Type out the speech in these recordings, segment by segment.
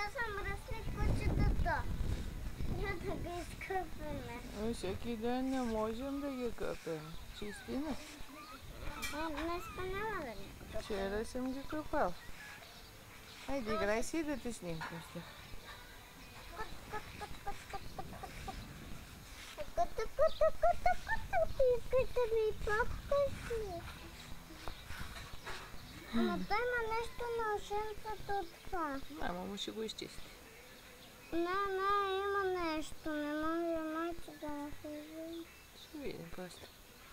съм разли кучетата. Я да ги изкъпваме. Всеки ден не можем да ги къпем. Чистина. Днеска няма да ги къпваме. Вчера съм ги къпал. Айде, играй си да те снимкам с тях. Искате ми папка си. Но той има нещо на ушенцата от това. Мама му ще го изчисти. Не, има нещо. Не може майка да му се извини. Ще видим просто.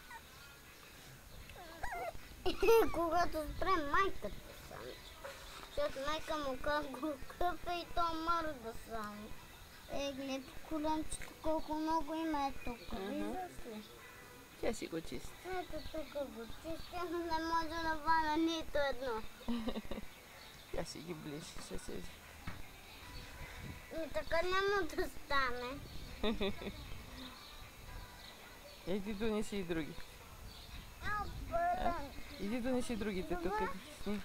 Когато спре майката само. Защото майка му как го къпе и то мърда само. Гледай по коленчето колко много има е тук. Виждаш ли? Тя си го чисти. Ето тук го чистя, но не може да валя нито едно. Тя си ги ближи съседи. И така няма да стане. Иди донеси и други. Иди донеси другите тук. Снимай.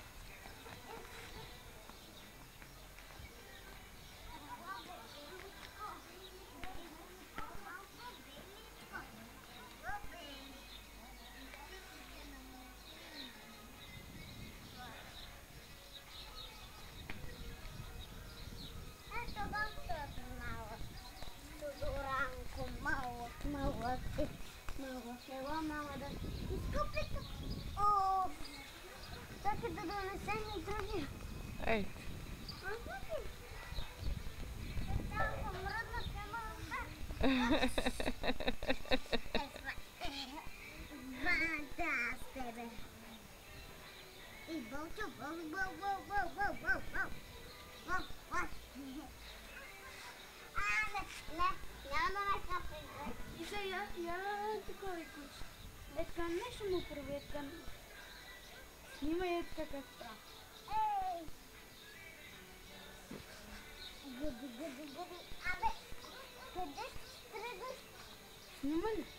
Малък. Сега мама да изкупи. О! Чакай да донесем и други. Ей. Там мръдна тема. Банда с тебе. И бълчо, няма да ме капи. И сега, я такова куче. Така нещо му прави, така. Снимай така как прави. Ей! Гъди. Абе, къде тръгваш? Снимай ли?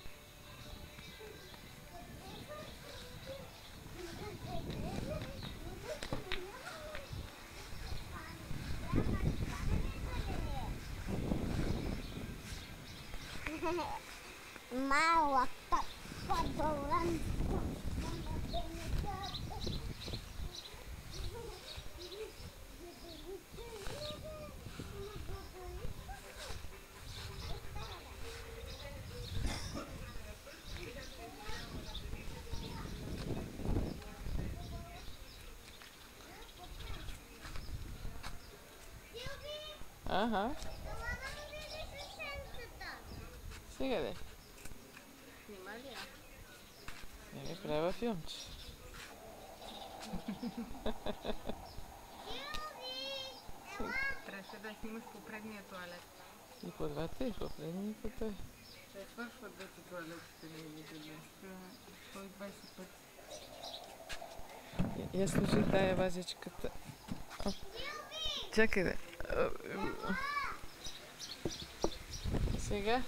Малък подолан. Ага. Сега де. Снима ли я? Не правя филмче. Трябваше да снимаш по предния туалет. И по двата, и по предния, и по той. Те свършват двете туалетите, не видели. 120 пъти. Я слушай тая вазичката. Чакай да. Сега.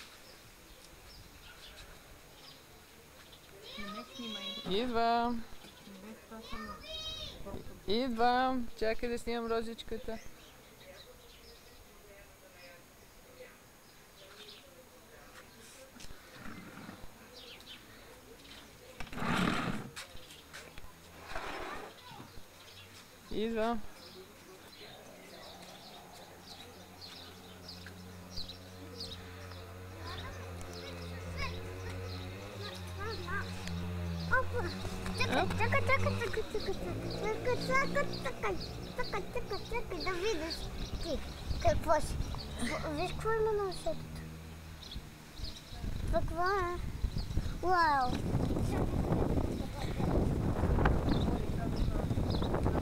Не снимай. Идвам. Без това съм... Идвам. Чакай да снимам розичката. Идвам. Чакай, да видиш ти какво си. Виж какво има на ушетата. Какво е? Вау!